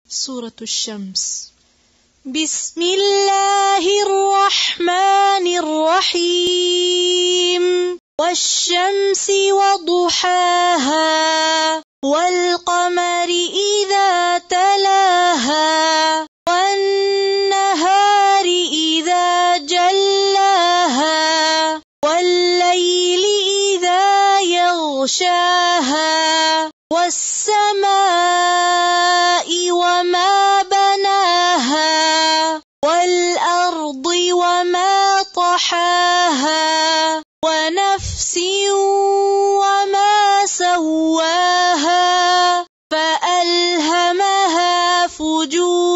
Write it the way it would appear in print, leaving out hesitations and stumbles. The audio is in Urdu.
سورة الشمس. بسم اللہ الرحمن الرحیم. والشمس وضحاها والقمر اذا تلاها والنهار اذا جلاها والليل اذا يغشاها والسماء وما بناها والأرض وما طحاها ونفس وما سواها فألهمها فجورها